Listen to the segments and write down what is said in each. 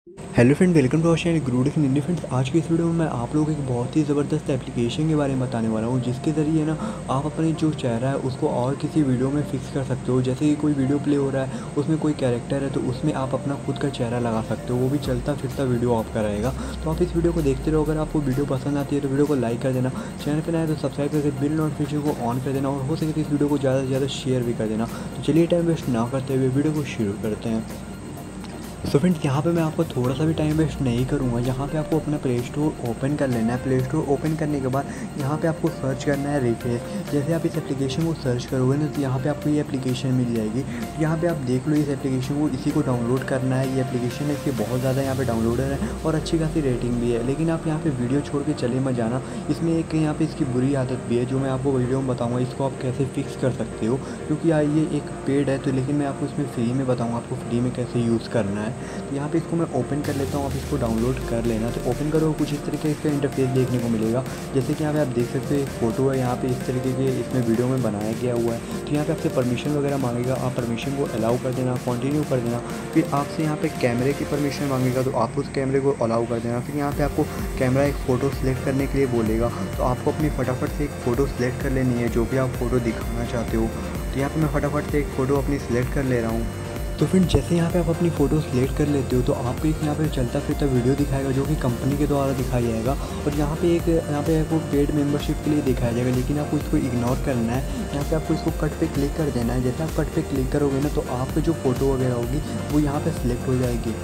Hello friend, welcome to our channel good Hindi friends. आज की इस वीडियो में मैं आप लोगों को एक बहुत ही ज़बरदस्त एप्लीकेशन के बारे में बताने वाला हूँ, जिसके ज़रिए ना आप अपने जो चेहरा है उसको और किसी वीडियो में फिक्स कर सकते हो। जैसे कि कोई वीडियो प्ले हो रहा है, उसमें कोई कैरेक्टर है तो उसमें आप अपना खुद का चेहरा लगा सकते हो, वो भी चलता फिरता वीडियो आपका रहेगा। तो आप इस वीडियो को देखते रहो। अगर आपको वीडियो पसंद आती है तो वीडियो को लाइक कर देना, चैनल पर नया तो सब्सक्राइब करके बिल नोटिफिकेशन को ऑन कर देना, और हो सके तो इस वीडियो को ज़्यादा से ज़्यादा शेयर भी कर देना। तो चलिए टाइम वेस्ट ना करते हुए वीडियो को शुरू करते हैं। सो फ्रेंड्स, यहाँ पे मैं आपको थोड़ा सा भी टाइम वेस्ट नहीं करूँगा। यहाँ पे आपको अपना प्ले स्टोर ओपन कर लेना है। प्ले स्टोर ओपन करने के बाद यहाँ पे आपको सर्च करना है रिफ्रेश। जैसे आप इस एप्लीकेशन को सर्च करोगे ना तो यहाँ पे आपको ये एप्लीकेशन मिल जाएगी। तो यहाँ पे आप देख लो इस एप्लीकेशन को, इसी को डाउनलोड करना है। ये एप्लीकेशन है, इसके बहुत ज़्यादा यहाँ पे डाउनलोडर है और अच्छी खासी रेटिंग भी है। लेकिन आप यहाँ पे वीडियो छोड़ के चले मत जाना। इसमें एक यहाँ पे इसकी बुरी आदत भी है, जो मैं आपको वीडियो में बताऊँगा। इसको आप कैसे फिक्स कर सकते हो, क्योंकि ये एक पेड है तो, लेकिन मैं आपको इसमें फ्री में बताऊँगा आपको फ्री में कैसे यूज़ करना है। तो यहाँ पे इसको मैं ओपन कर लेता हूँ, आप इसको डाउनलोड कर लेना। तो ओपन करो, कुछ इस तरीके का इंटरफेस देखने को मिलेगा। जैसे कि यहाँ पे आप देख सकते हो एक फ़ोटो है, यहाँ पे इस तरीके के इसमें वीडियो में बनाया गया हुआ है। तो यहाँ पे आपसे परमिशन वगैरह मांगेगा, आप परमिशन को अलाउ कर देना, कंटिन्यू कर देना। फिर आपसे यहाँ पे कैमरे की परमिशन मांगेगा, तो आप उस कैमरे को अलाउ कर देना। फिर यहाँ पे आपको कैमरा एक फ़ोटो सेलेक्ट करने के लिए बोलेगा, तो आपको अपनी फटाफट से एक फ़ोटो सेलेक्ट कर लेनी है, जो भी आप फ़ोटो दिखाना चाहते हो। तो यहाँ पे मैं फटाफट से एक फ़ोटो अपनी सेलेक्ट कर ले रहा हूँ। तो फिर जैसे यहाँ पे आप अपनी फ़ोटो सेलेक्ट कर लेते हो तो आपको एक यहाँ पे चलता फिरता वीडियो दिखाएगा, जो कि कंपनी के द्वारा दिखाया जाएगा। और यहाँ पे आपको पेड मेंबरशिप के लिए दिखाया जाएगा, लेकिन आपको इसको इग्नोर करना है। यहाँ पे आपको इसको कट पे क्लिक कर देना है। जैसे आप कट पे क्लिक करोगे ना तो आपकी जो फ़ोटो वगैरह होगी वो यहाँ पे सिलेक्ट हो जाएगी।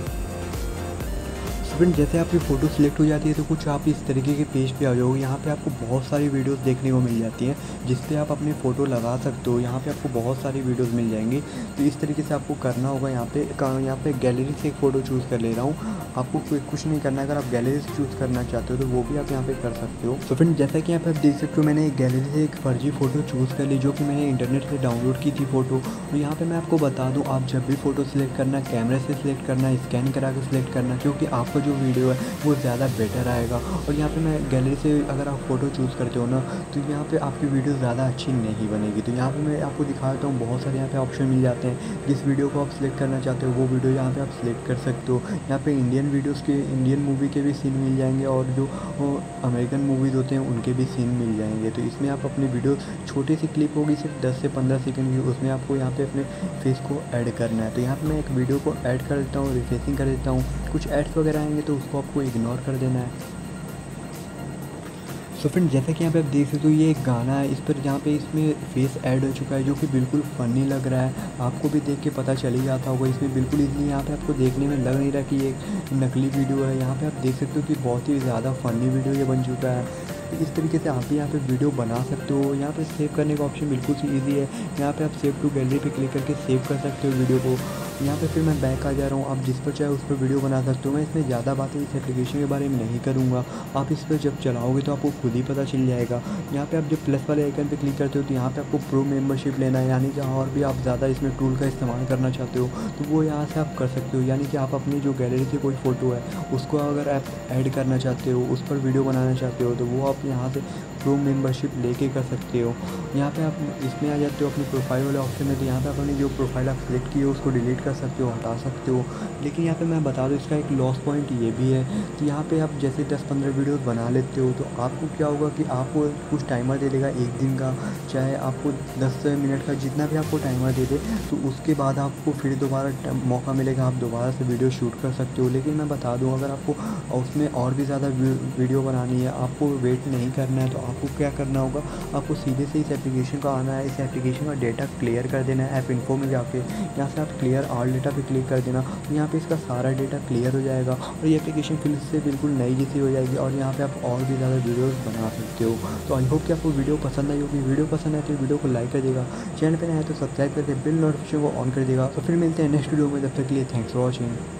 फ्रेंड, जैसे आपकी फ़ोटो सिलेक्ट हो जाती है तो कुछ आप इस तरीके के पेज पे आ जाओगे। यहाँ पे आपको बहुत सारी वीडियोस देखने को मिल जाती हैं, जिस पे आप अपनी फ़ोटो लगा सकते हो। यहाँ पे आपको बहुत सारी वीडियोस मिल जाएंगी। तो इस तरीके से आपको करना होगा। यहाँ पे गैलरी से एक फ़ोटो चूज़ कर ले रहा हूँ। आपको कुछ नहीं करना है। अगर आप गैलरी से चूज़ करना चाहते हो तो वो भी आप यहाँ पे कर सकते हो। तो फ्रेंड, जैसा कि यहाँ पे आप देख सकते हो, मैंने एक गैलरी से एक फर्जी फ़ोटो चूज़ कर ली, जो कि मैंने इंटरनेट से डाउनलोड की थी फ़ोटो। तो यहाँ पे मैं आपको बता दूँ, आप जब भी फ़ोटो सिलेक्ट करना, कैमरे से सिलेक्ट करना, स्कैन करा के सिलेक्ट करना, क्योंकि आपका जो वीडियो है वो ज़्यादा बेटर आएगा। और यहाँ पे मैं गैलरी से अगर आप फ़ोटो चूज़ करते हो ना तो यहाँ पे आपकी वीडियो ज़्यादा अच्छी नहीं बनेगी। तो यहाँ पे मैं आपको दिखा देता हूँ, बहुत सारे यहाँ पे ऑप्शन मिल जाते हैं। जिस वीडियो को आप सिलेक्ट करना चाहते हो वो वीडियो यहाँ पे आप सिलेक्ट कर सकते हो। यहाँ पे इंडियन मूवी के भी सीन मिल जाएंगे, और जो अमेरिकन मूवीज़ होते हैं उनके भी सीन मिल जाएंगे। तो इसमें आप अपनी वीडियो, छोटी सी क्लिप होगी सिर्फ 10 से 15 सेकंड की, उसमें आपको यहाँ पे अपने फेस को ऐड करना है। तो यहाँ पे मैं एक वीडियो को ऐड कर देता हूँ, रिफ्रेशिंग कर देता हूँ। कुछ एड्स वगैरह आएंगे तो उसको आपको इग्नोर कर देना है। सो फ्रेंड, जैसा कि यहाँ पे आप देख सकते हो, ये एक गाना है। इस पर यहाँ पे इसमें फेस ऐड हो चुका है, जो कि बिल्कुल फ़नी लग रहा है। आपको भी देख के पता चल ही जाता होगा। इसमें बिल्कुल इजली यहाँ पे आपको देखने में लग नहीं रहा कि ये एक नकली वीडियो है। यहाँ पे आप देख सकते हो कि बहुत ही ज़्यादा फ़नी वीडियो ये बन चुका है। तो इस तरीके से आप भी यहाँ पे वीडियो बना सकते हो। यहाँ पे सेव करने का ऑप्शन बिल्कुल सी ईजी है। यहाँ पे आप सेव टू गैलरी पे क्लिक करके सेव कर सकते हो वीडियो को। यहाँ पे फिर मैं बैक आ जा रहा हूँ। आप जिस पर चाहे उस पर वीडियो बना सकते हो। मैं इसमें ज़्यादा बातें इस एप्लीकेशन के बारे में नहीं करूँगा। आप इस पर जब चलाओगे तो आपको खुद ही पता चल जाएगा। यहाँ पे आप जब प्लस वाले आइकन पे क्लिक करते हो तो यहाँ पे आपको प्रो मेंबरशिप लेना है, यानी कि और भी आप ज़्यादा इसमें टूल का इस्तेमाल करना चाहते हो तो वो यहाँ से आप कर सकते हो। यानी कि आप अपनी जो गैलरी की कोई फ़ोटो है उसको अगर आप ऐड करना चाहते हो, उस पर वीडियो बनाना चाहते हो, तो वो आप यहाँ से प्रो मेंबरशिप लेके कर सकते हो। यहाँ पे आप इसमें आ जाते हो अपनी प्रोफाइल वाले ऑप्शन में। तो यहाँ पे आप अपनी जो प्रोफाइल आप सिलेक्ट की हो उसको डिलीट कर सकते हो, हटा सकते हो। लेकिन यहाँ पे मैं बता दूँ, इसका एक लॉस पॉइंट ये भी है कि यहाँ पे आप जैसे 10-15 वीडियोस बना लेते हो तो आपको क्या होगा कि आपको कुछ टाइमर दे देगा एक दिन का, चाहे आपको 10 मिनट का, जितना भी आपको टाइमर दे दे। तो उसके बाद आपको फिर दोबारा मौका मिलेगा, आप दोबारा से वीडियो शूट कर सकते हो। लेकिन मैं बता दूँ, अगर आपको उसमें और भी ज़्यादा वीडियो बनानी है, आपको वेट नहीं करना है, तो आपको क्या करना होगा, आपको सीधे से इस एप्लीकेशन का आना है। इस एप्लीकेशन का डेटा क्लियर कर देना है। ऐप इन्फो में जाके यहाँ से आप क्लियर ऑल डेटा पे क्लिक कर देना। तो यहाँ पे इसका सारा डेटा क्लियर हो जाएगा और ये एप्लीकेशन फिर से बिल्कुल नई जैसी हो जाएगी, और यहाँ पे आप और भी ज़्यादा वीडियोस बना सकते हो। तो आई होप कि आपको वीडियो पसंद आई होगी। वीडियो पसंद आए तो वीडियो को लाइक कर देगा, चैनल पर नया है तो सब्सक्राइब करके बिल नोटिफिकेशन को ऑन कर देगा। तो फिर मिलते हैं नेक्स्ट वीडियो में, तब तक के लिए थैंक्स फॉर वॉचिंग।